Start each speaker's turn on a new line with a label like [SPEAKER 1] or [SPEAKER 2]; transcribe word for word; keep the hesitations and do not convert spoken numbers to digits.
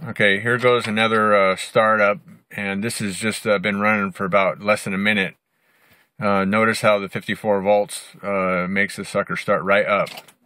[SPEAKER 1] Okay, here goes another uh, startup, and this has just uh, been running for about less than a minute. Uh, notice how the fifty-four volts uh, makes the sucker start right up.